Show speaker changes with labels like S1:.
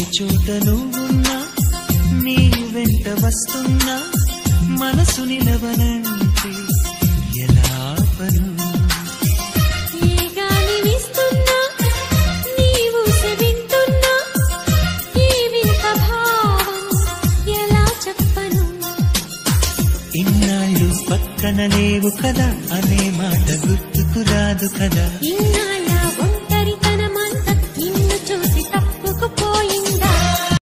S1: చోట నువ్వున్నా నీ వెంట వస్తున్నా మనసు నిలవనంటే ఎలా పను
S2: ఏ గాలి వీస్తున్నా నీవు సెవింటున్నా ఈ వింత భావం ఎలా చెప్పను
S1: ఇన్నాళ్ళు పక్కన లేవు కదా అనే మాట గుర్తుకు రాదు కదా
S2: ఇన్నాళ్ళు